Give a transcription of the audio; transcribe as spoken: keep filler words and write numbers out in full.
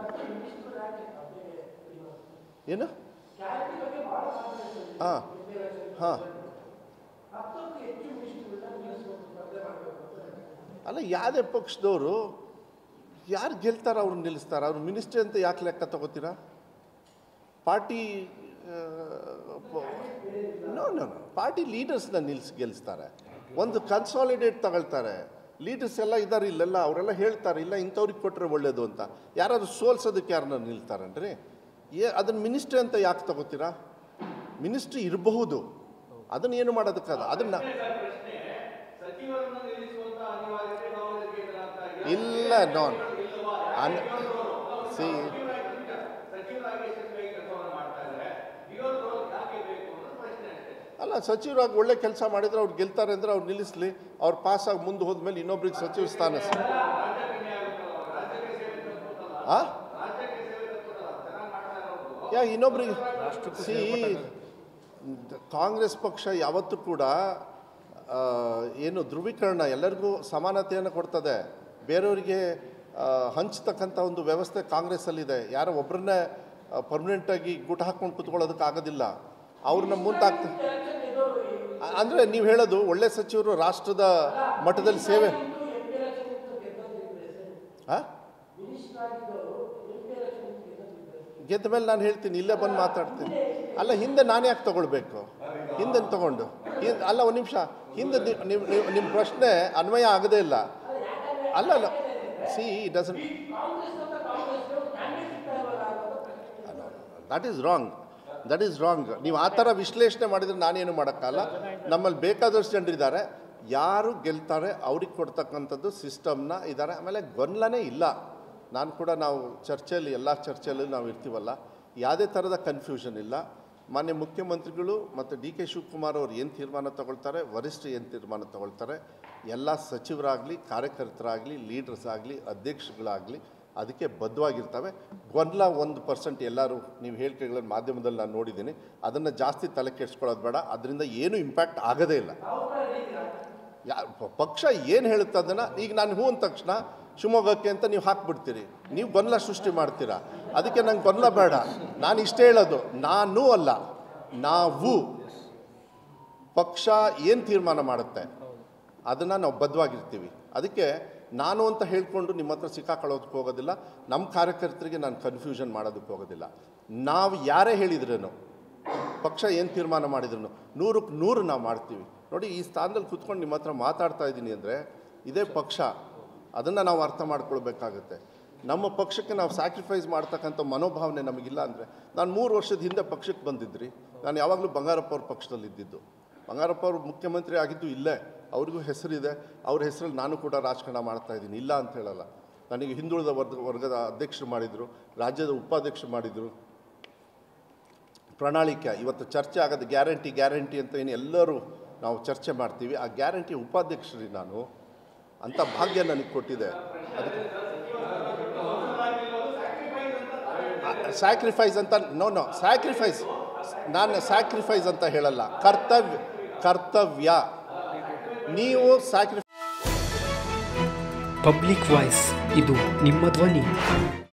ಏನು ಹಾಂ ಹಾಂ ಅಲ್ಲ ಯಾವುದೇ ಪಕ್ಷದವರು ಯಾರು ಗೆಲ್ತಾರ ಅವ್ರು ನಿಲ್ಲಿಸ್ತಾರ ಅವ್ರು ಮಿನಿಸ್ಟ್ರಿ ಅಂತ ಯಾಕೆ ಲೆಕ್ಕ ತಗೋತೀರಾ party no no no party ಲೀಡರ್ಸ್ನ ನಿಲ್ಲಿಸಿ ಗೆಲ್ಲಿಸ್ತಾರೆ ಒಂದು ಕನ್ಸಾಲಿಡೇಟ್ ತಗೊಳ್ತಾರೆ ಲೀಡರ್ಸ್ ಎಲ್ಲ ಇದ್ದಾರೆ ಇಲ್ಲೆಲ್ಲ ಅವರೆಲ್ಲ ಹೇಳ್ತಾರೆ ಇಲ್ಲ ಇಂಥವ್ರಿಗೆ ಕೊಟ್ಟರೆ ಒಳ್ಳೇದು ಅಂತ ಯಾರಾದ್ರು ಸೋಲ್ಸೋದಕ್ಕೆ ಯಾರನ್ನ ನಿಲ್ತಾರನ್ರಿ ಏ ಅದನ್ನು ಮಿನಿಸ್ಟ್ರಿ ಅಂತ ಯಾಕೆ ತಗೋತೀರಾ ಮಿನಿಸ್ಟ್ರಿ ಇರಬಹುದು ಅದನ್ನು ಏನು ಮಾಡೋದಕ್ಕಾಗ ಅದನ್ನು ಇಲ್ಲ ನೋನ್ ಅನ್ ಸಿ ಅಲ್ಲ ಸಚಿವರಾಗಿ ಒಳ್ಳೆ ಕೆಲಸ ಮಾಡಿದ್ರೆ ಅವ್ರು ಗೆಲ್ತಾರೆ ಅಂದರೆ ಅವ್ರು ನಿಲ್ಲಿಸಲಿ ಅವ್ರು ಪಾಸಾಗಿ ಮುಂದೆ ಹೋದ್ಮೇಲೆ ಇನ್ನೊಬ್ರಿಗೆ ಸಚಿವ ಸ್ಥಾನ ಹಾಂ ಯಾ ಇನ್ನೊಬ್ರಿಗೆ ಸಿ ಕಾಂಗ್ರೆಸ್ ಪಕ್ಷ ಯಾವತ್ತೂ ಕೂಡ ಏನು ಧ್ರುವೀಕರಣ ಎಲ್ಲರಿಗೂ ಸಮಾನತೆಯನ್ನು ಕೊಡ್ತದೆ ಬೇರೆಯವರಿಗೆ ಹಂಚ್ತಕ್ಕಂಥ ಒಂದು ವ್ಯವಸ್ಥೆ ಕಾಂಗ್ರೆಸ್ಸಲ್ಲಿದೆ ಯಾರೋ ಒಬ್ಬರನ್ನೇ ಪರ್ಮನೆಂಟಾಗಿ ಗೂಟ ಹಾಕ್ಕೊಂಡು ಕೂತ್ಕೊಳ್ಳೋದಕ್ಕೆ ಆಗೋದಿಲ್ಲ ಅವ್ರನ್ನ ಮುಂದಾಗ್ತ ಅಂದರೆ ನೀವು ಹೇಳೋದು ಒಳ್ಳೆ ಸಚಿವರು ರಾಷ್ಟ್ರದ ಮಟ್ಟದಲ್ಲಿ ಸೇವೆ ಹಾಂ ಗೆದ್ದ ಮೇಲೆ ನಾನು ಹೇಳ್ತೀನಿ ಇಲ್ಲೇ ಬಂದು ಮಾತಾಡ್ತೀನಿ ಅಲ್ಲ ಹಿಂದೆ ನಾನು ಯಾಕೆ ತೊಗೊಳ್ಬೇಕು ಹಿಂದೆ ತೊಗೊಂಡು ಹಿಂದೆ ಅಲ್ಲ ಒಂದು ನಿಮಿಷ ಹಿಂದೆ ನೀವು ನಿಮ್ಮ ಪ್ರಶ್ನೆ ಅನ್ವಯ ಆಗದೇ ಇಲ್ಲ ಅಲ್ಲ ಅಲ್ಲ see doesn't that is wrong that is wrong ನೀವು ಆ ಥರ ವಿಶ್ಲೇಷಣೆ ಮಾಡಿದರೆ ನಾನೇನು ಮಾಡೋಕ್ಕಲ್ಲ ನಮ್ಮಲ್ಲಿ ಬೇಕಾದಷ್ಟು ಜನರಿದ್ದಾರೆ ಯಾರು ಗೆಲ್ತಾರೆ ಅವ್ರಿಗೆ ಕೊಡ್ತಕ್ಕಂಥದ್ದು ಸಿಸ್ಟಮ್ನ ಇದ್ದಾರೆ ಆಮೇಲೆ ಗೊಂದಲನೇ ಇಲ್ಲ ನಾನು ಕೂಡ ನಾವು ಚರ್ಚೆಯಲ್ಲಿ ಎಲ್ಲ ಚರ್ಚೆಯಲ್ಲಿ ನಾವು ಇರ್ತೀವಲ್ಲ ಯಾವುದೇ ಥರದ ಕನ್ಫ್ಯೂಷನ್ ಇಲ್ಲ ಮಾನ್ಯ ಮುಖ್ಯಮಂತ್ರಿಗಳು ಮತ್ತು ಡಿ ಕೆ ಶಿವಕುಮಾರ್ ಅವರು ಏನು ತೀರ್ಮಾನ ತಗೊಳ್ತಾರೆ ವರಿಷ್ಠರು ಏನು ತೀರ್ಮಾನ ತಗೊಳ್ತಾರೆ ಎಲ್ಲ ಸಚಿವರಾಗಲಿ ಕಾರ್ಯಕರ್ತರಾಗಲಿ ಲೀಡರ್ಸ್ ಆಗಲಿ ಅಧ್ಯಕ್ಷಗಳಾಗಲಿ ಅದಕ್ಕೆ ಬದ್ಧವಾಗಿರ್ತವೆ ಗೊಂದಲ ಒಂದು ಪರ್ಸೆಂಟ್ ಎಲ್ಲರೂ ನೀವು ಹೇಳಿಕೆಗಳನ್ನು ಮಾಧ್ಯಮದಲ್ಲಿ ನಾನು ನೋಡಿದ್ದೀನಿ ಅದನ್ನು ಜಾಸ್ತಿ ತಲೆ ಕೆಡಿಸ್ಕೊಳ್ಳೋದು ಬೇಡ ಅದರಿಂದ ಏನೂ ಇಂಪ್ಯಾಕ್ಟ್ ಆಗೋದೇ ಇಲ್ಲ ಯಾ ಪಕ್ಷ ಏನು ಹೇಳುತ್ತೆ ಅದನ್ನು ಈಗ ನಾನು ಹ್ಞೂ ಅಂದ ತಕ್ಷಣ ಶಿವಮೊಗ್ಗಕ್ಕೆ ಅಂತ ನೀವು ಹಾಕ್ಬಿಡ್ತೀರಿ ನೀವು ಗೊಂದಲ ಸೃಷ್ಟಿ ಮಾಡ್ತೀರಾ ಅದಕ್ಕೆ ನಂಗೆ ಗೊಂದಲ ಬೇಡ ನಾನು ಇಷ್ಟೇ ಹೇಳೋದು ನಾನು ಅಲ್ಲ ನಾವು ಪಕ್ಷ ಏನು ತೀರ್ಮಾನ ಮಾಡುತ್ತೆ ಅದನ್ನು ನಾವು ಬದ್ಧವಾಗಿರ್ತೀವಿ ಅದಕ್ಕೆ ನಾನು ಅಂತ ಹೇಳ್ಕೊಂಡು ನಿಮ್ಮ ಹತ್ರ ಸಿಕ್ಕಾಕೊಳ್ಳೋದಕ್ಕೆ ಹೋಗೋದಿಲ್ಲ ನಮ್ಮ ಕಾರ್ಯಕರ್ತರಿಗೆ ನಾನು ಕನ್ಫ್ಯೂಷನ್ ಮಾಡೋದಕ್ಕೆ ಹೋಗೋದಿಲ್ಲ ನಾವು ಯಾರೇ ಹೇಳಿದ್ರೇನು ಪಕ್ಷ ಏನು ತೀರ್ಮಾನ ಮಾಡಿದ್ರು ನೂರಕ್ಕೆ ನೂರು ನಾವು ಮಾಡ್ತೀವಿ ನೋಡಿ ಈ ಸ್ಥಾನದಲ್ಲಿ ಕೂತ್ಕೊಂಡು ನಿಮ್ಮ ಹತ್ರ ಮಾತಾಡ್ತಾ ಇದ್ದೀನಿ ಅಂದರೆ ಇದೇ ಪಕ್ಷ ಅದನ್ನು ನಾವು ಅರ್ಥ ಮಾಡ್ಕೊಳ್ಬೇಕಾಗತ್ತೆ ನಮ್ಮ ಪಕ್ಷಕ್ಕೆ ನಾವು ಸ್ಯಾಕ್ರಿಫೈಸ್ ಮಾಡ್ತಕ್ಕಂಥ ಮನೋಭಾವನೆ ನಮಗಿಲ್ಲ ಅಂದರೆ ನಾನು ಮೂರು ವರ್ಷದ ಹಿಂದೆ ಪಕ್ಷಕ್ಕೆ ಬಂದಿದ್ರಿ ನಾನು ಯಾವಾಗಲೂ ಬಂಗಾರಪ್ಪ ಅವ್ರ ಪಕ್ಷದಲ್ಲಿ ಇದ್ದಿದ್ದು ಬಂಗಾರಪ್ಪ ಅವರು ಮುಖ್ಯಮಂತ್ರಿ ಆಗಿದ್ದು ಇಲ್ಲೇ ಅವ್ರಿಗೂ ಹೆಸರಿದೆ ಅವ್ರ ಹೆಸರಲ್ಲಿ ನಾನು ಕೂಡ ರಾಜಕಾರಣ ಮಾಡ್ತಾಯಿದ್ದೀನಿ ಇಲ್ಲ ಅಂತ ಹೇಳಲ್ಲ ನನಗೆ ಹಿಂದುಳಿದ ವರ್ಗ ವರ್ಗದ ಅಧ್ಯಕ್ಷರು ಮಾಡಿದರು ರಾಜ್ಯದ ಉಪಾಧ್ಯಕ್ಷರು ಮಾಡಿದರು ಪ್ರಣಾಳಿಕೆ ಇವತ್ತು ಚರ್ಚೆ ಆಗೋದು ಗ್ಯಾರಂಟಿ ಗ್ಯಾರಂಟಿ ಅಂತ ಏನು ಎಲ್ಲರೂ ನಾವು ಚರ್ಚೆ ಮಾಡ್ತೀವಿ ಆ ಗ್ಯಾರಂಟಿ ಉಪಾಧ್ಯಕ್ಷರಿ ನಾನು ಅಂಥ ಭಾಗ್ಯ ನನಗೆ ಕೊಟ್ಟಿದೆ ಅದಕ್ಕೆ ಸ್ಯಾಕ್ರಿಫೈಸ್ ಅಂತ ನೋ ನೋ ಸ್ಯಾಕ್ರಿಫೈಸ್ ನಾನು ಸ್ಯಾಕ್ರಿಫೈಸ್ ಅಂತ ಹೇಳಲ್ಲ ಕರ್ತವ್ಯ ಕರ್ತವ್ಯ ನೀವು ಸ್ಯಾಕ್ರಿಫೈಸ್ ಪಬ್ಲಿಕ್ ವಾಯ್ಸ್ ಇದು ನಿಮ್ಮ ಧ್ವನಿ.